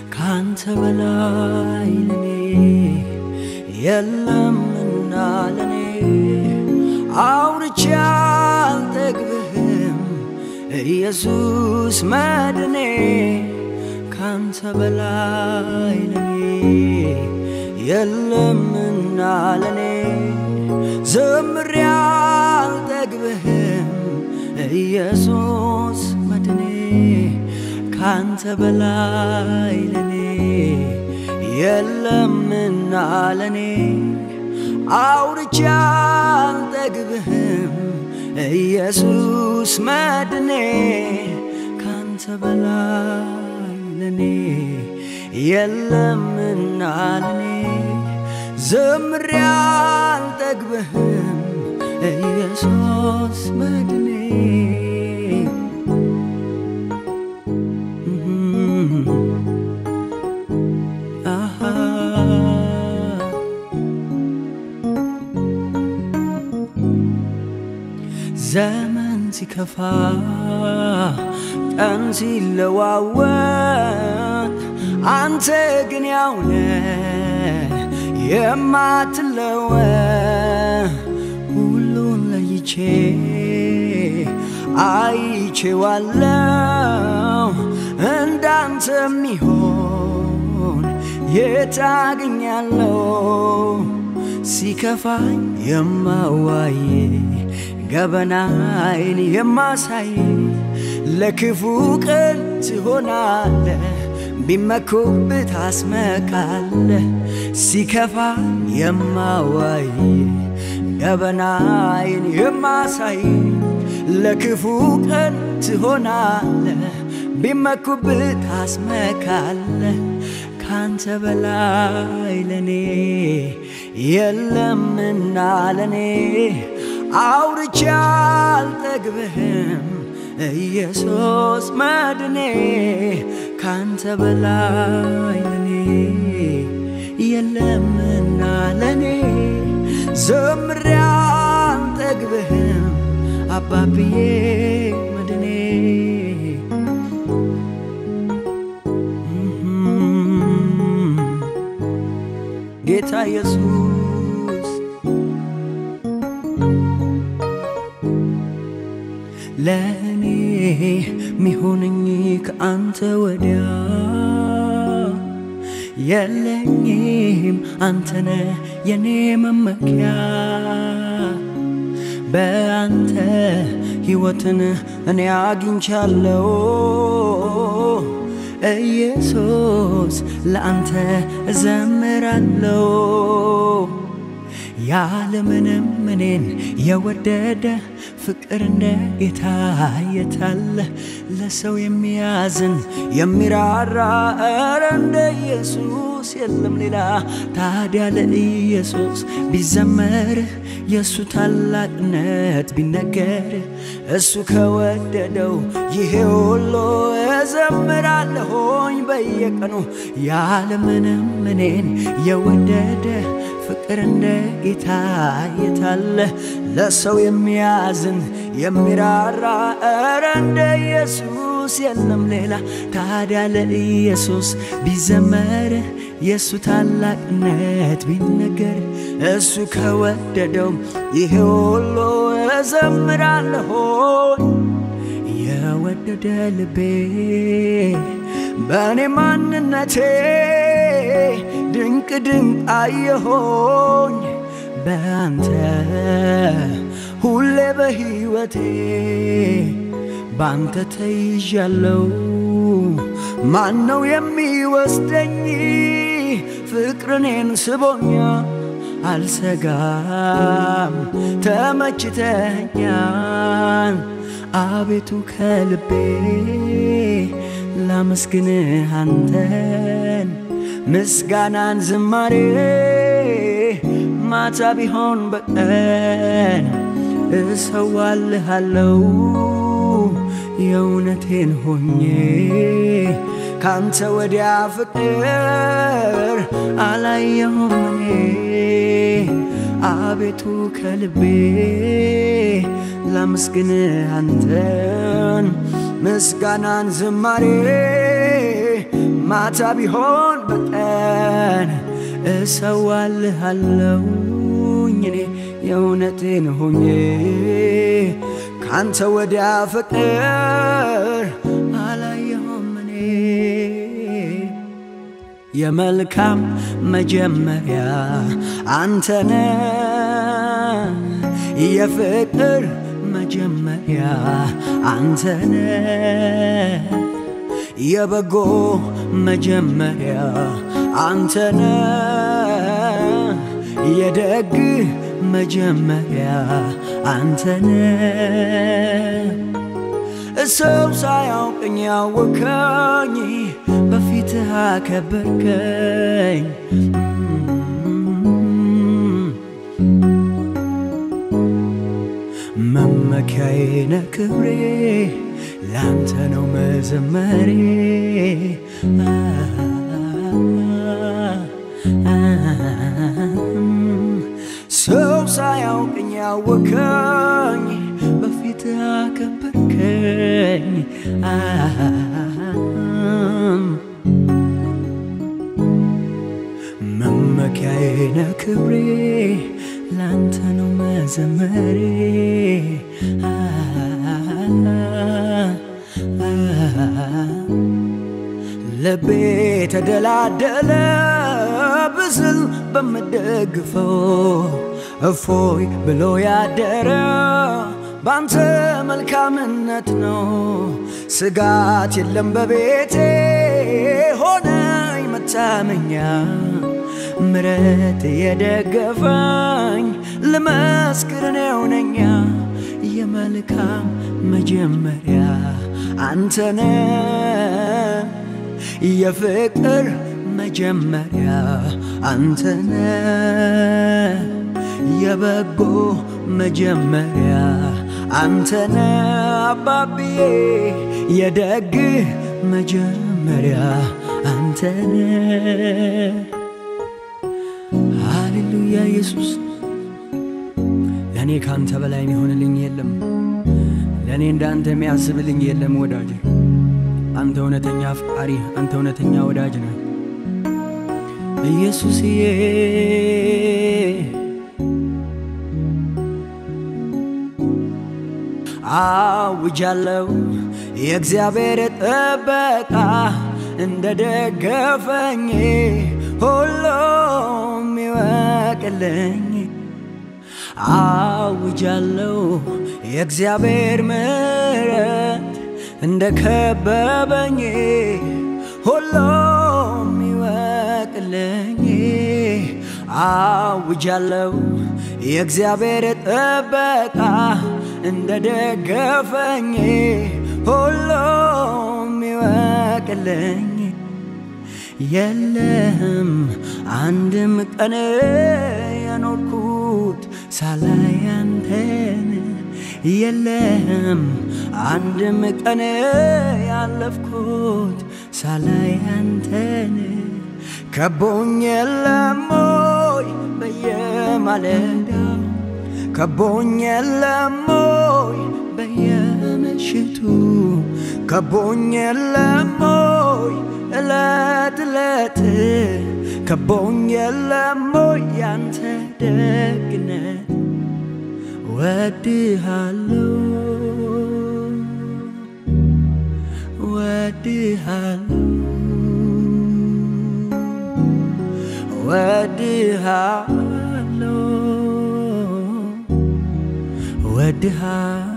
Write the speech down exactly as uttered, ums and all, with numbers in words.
ካንተ በላይ ለኔ የለምና ለኔ አውርቼ አልጠግብህም ኢየሱስ መድህኔ ካንተ በላይ ለኔ የለምና ለኔ ዘምሬ አልጠግብህም ኢየሱስ መድህኔ ካንተ በላይ ለኔ የለምና ለኔ አውርቼ አልጠግብህም ኢየሱስ መድህኔ ካንተ በላይ ለኔ የለምና ለኔ ዘምሬ አልጠግብህም ኢየሱስ መድህኔ ዘመን ሲከፋ ቀን ሲለዋወጥ አንተ ግን ያው ነህ የማትለወጥ ሁሉን ለይቼ አይቼዋለሁ እንዳንተ የሚሆን የት አገኛለሁ ሲከፋኝ የማዋይ ገበናዬን የማሳይ ለክፉ ቀን ትሆናለህ ቢመኩብህ ታስመካለህ ሲከፋኝ የማዋይ ገበናዬን የማሳይ ለክፉ ቀን ትሆናለህ ቢመኩብህ ታስመካለህ ካንተ በላይ ለኔ የለምና ለኔ አውርቼ አልጠግብህም ኢየሱስ መድህኔ ካንተ በላይ ለኔ የለምና ለኔ ዘምሬ አልጠግብህም አባብዬ መድህኔ ጌታ ኢየሱስ ለኔ ሚሆነኝ ከአንተ ወዲያ የለኝም አንተነ የኔ መመኪያ በአንተ ሕይወትን እኔ አግኝቻለሁ ኢየሱስ ለአንተ እዘምራለሁ ያለምንም እኔን የወደደ ፍቅር እንደ ጌታ የታለ ለሰው የሚያዝን የሚራራ ኧረ እንደ ኢየሱስ የለም ሌላ ታዲያ ለኢየሱስ ቢዘመር የሱ ታላቅነት ቢነገር እሱ ከወደደው ይሄ ሁሉ እዘምራለሁኝ በየቀኑ ያለምንም እኔን የወደደ ፍቅር እንደ ጌታ የታለ ለሰው የሚያዝን የሚራራ ኧረ እንደ ኢየሱስ የለም ሌላ ታዲያ ለኢየሱስ ቢዘመር የሱ ታላቅነት ቢነገር እሱ ከወደደው ይሄ ሁሉ እዘምራለሁ የወደደ ልቤ በኔ ማንነቴ ድንቅ ድንቅ አየሆኝ በአንተ ሁሌ በሕይወቴ ባንተ ተይዣለሁ ማነው የሚወስደኝ ፍቅርኔን ስቦኛ አልሰጋም ተመችተኛል አቤቱ ከልቤ ላመስግንህ አንተን ምስጋናን ዝማሬ ማታ ቢሆን በቀን እሰዋልሃለሁ የእውነቴን ሆኜ ካንተ ወዲያ ፍቅር አላየሁም እኔ አቤቱ ከልቤ ላመስግንህ አንተን ምስጋናን ዝማሬ ማታ ቢሆን በቀን እሰዋልሃለሁኝ እኔ የእውነቴን ሆኜ ካንተ ወዲያ ፍቅር አላየሁም እኔ የመልካም መጀመሪያ አንተነ የፍቅር መጀመሪያ አንተነ የበጎ መጀመሪያ አንተነ የደግ መጀመሪያ አንተነ ሰው ሳያውቅኝ ያወከኝ በፊትህ አከበርከኝ መመኪያዬ ነህ ክብሬ ላንተ ነው መዘመሬ ሰው ሳያውቅኝ ያወከኝ በፊትህ አከበርከኝ መመኪያዬ ነህ ክብሬ ላንተ ነው መዘመሬ ልቤ ተደላደለ ብስል በምደግፈው እፎይ ብሎ ያደረ ባንተ መልካምነት ነው ስጋት የለም በቤቴ ሆነኝ መታመኛ ምረት የደገፈኝ ለመስክር ነው ነኛ የመልካም መጀመሪያ አንተነ የፍቅር መጀመሪያ አንተነ የበጎ መጀመሪያ አንተነ አባብዬ የደግ መጀመሪያ አንተነ ሃሌሉያ ኢየሱስ ለኔ ካንተ በላይ የሚሆንልኝ የለም ለኔ እንዳንተ የሚያስብልኝ የለም ወዳጅ አንተ እውነተኛ አፍቃሪ አንተ እውነተኛ ወዳጅ ነህ ኢየሱስዬ አውጃለሁ የእግዚአብሔር ጥበቃ እንደደገፈኝ ሁሉም ይወቅልኝ አውጃለሁ የእግዚአብሔር ምሕረት እንደከበበኝ ሁሉም ይወቅልኝ አውጃለሁ የእግዚአብሔር ጥበቃ እንደደገፈኝ ሁሉም ይወቅልኝ የለም አንድም ቀን ያኖርኩት ሳላይ አንተን የለም አንድም ቀን ያለፍኩት ሳላይ አንተን ከቦኝ የለም ሆይ በየማለዳው ከቦኝ የለም ሆይ በየምሽቱ ከቦኝ የለም ሆይ እለት እለት ከቦኝ የለም ሆይ ያንተ ደግነት ወድሃለሁ ወድሃለሁ ወድሃለሁ ወድሃለሁ